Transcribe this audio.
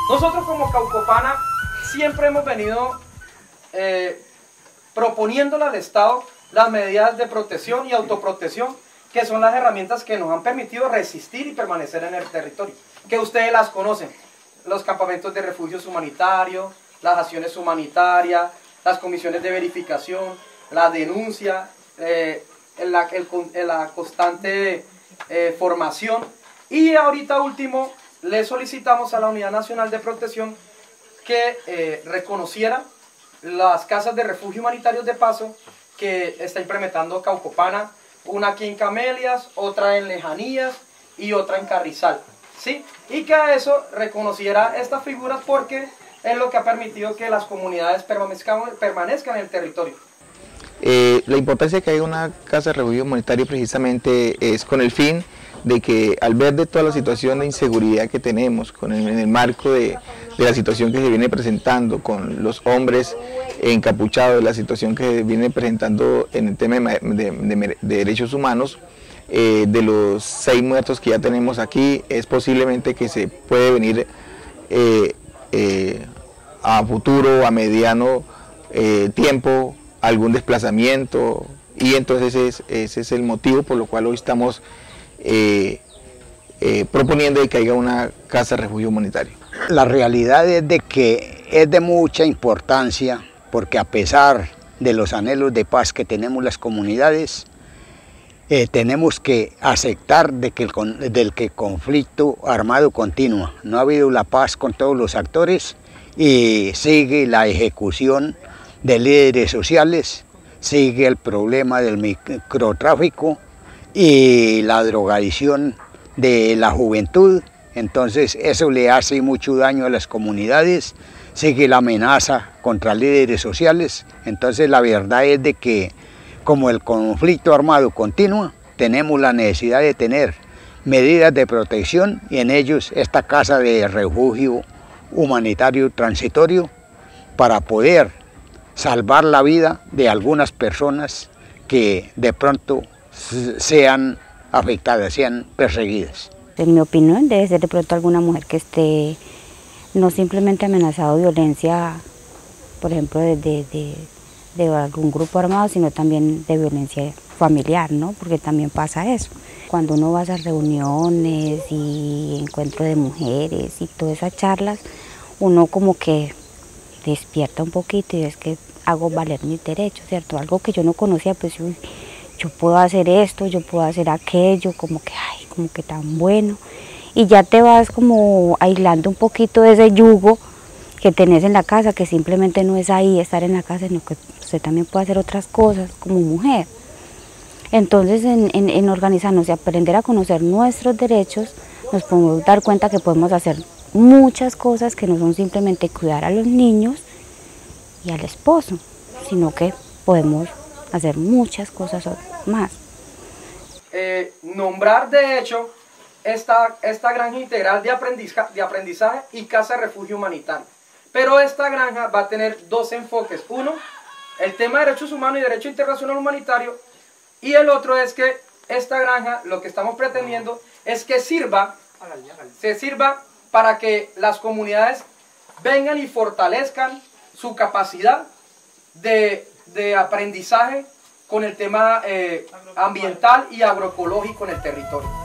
Nosotros como Caucopana siempre hemos venido proponiéndole al Estado las medidas de protección y autoprotección, que son las herramientas que nos han permitido resistir y permanecer en el territorio, que ustedes las conocen: los campamentos de refugios humanitarios, las acciones humanitarias, las comisiones de verificación, la denuncia, la constante formación. Y ahorita último, le solicitamos a la Unidad Nacional de Protección que reconociera las casas de refugio humanitarios de paso que está implementando Caucopana, una aquí en Camelias, otra en Lejanías y otra en Carrizal, ¿sí? Y que a eso reconociera estas figuras, porque es lo que ha permitido que las comunidades permanezcan en el territorio. La importancia de que haya una casa de refugio humanitario precisamente es con el fin de que, al ver de toda la situación de inseguridad que tenemos, en el marco de la situación que se viene presentando con los hombres encapuchados, la situación que se viene presentando en el tema de derechos humanos, de los 6 muertos que ya tenemos aquí, es posiblemente que se puede venir a futuro, a mediano tiempo, algún desplazamiento, y entonces ese es el motivo por lo cual hoy estamos proponiendo que haya una casa de refugio humanitario. La realidad es de que es de mucha importancia, porque a pesar de los anhelos de paz que tenemos las comunidades, tenemos que aceptar de que el conflicto armado continúa. No ha habido la paz con todos los actores y sigue la ejecución de líderes sociales, sigue el problema del microtráfico y la drogadicción de la juventud. Entonces eso le hace mucho daño a las comunidades, sigue la amenaza contra líderes sociales. Entonces la verdad es de que, como el conflicto armado continúa, tenemos la necesidad de tener medidas de protección, y en ellos esta casa de refugio humanitario transitorio, para poder salvar la vida de algunas personas que de pronto sean afectadas, sean perseguidas. En mi opinión, debe ser de pronto alguna mujer que esté no simplemente amenazado de violencia, por ejemplo, de algún grupo armado, sino también de violencia familiar, ¿no? Porque también pasa eso. Cuando uno va a esas reuniones y encuentro de mujeres y todas esas charlas, uno como que despierta un poquito y es que hago valer mis derechos, ¿cierto? Algo que yo no conocía, pues yo puedo hacer esto, yo puedo hacer aquello, como que, ay, como que tan bueno. Y ya te vas como aislando un poquito de ese yugo que tenés en la casa, que simplemente no es ahí estar en la casa, sino que usted también puede hacer otras cosas como mujer. Entonces, en organizarnos y aprender a conocer nuestros derechos, nos podemos dar cuenta que podemos hacer muchas cosas que no son simplemente cuidar a los niños y al esposo, sino que podemos hacer muchas cosas más. Nombrar de hecho esta granja integral de aprendizaje y casa de refugio humanitario. Pero esta granja va a tener 2 enfoques. Uno, el tema de derechos humanos y derecho internacional humanitario. Y el otro es que esta granja, lo que estamos pretendiendo es que sirva para que las comunidades vengan y fortalezcan su capacidad de aprendizaje con el tema ambiental y agroecológico en el territorio.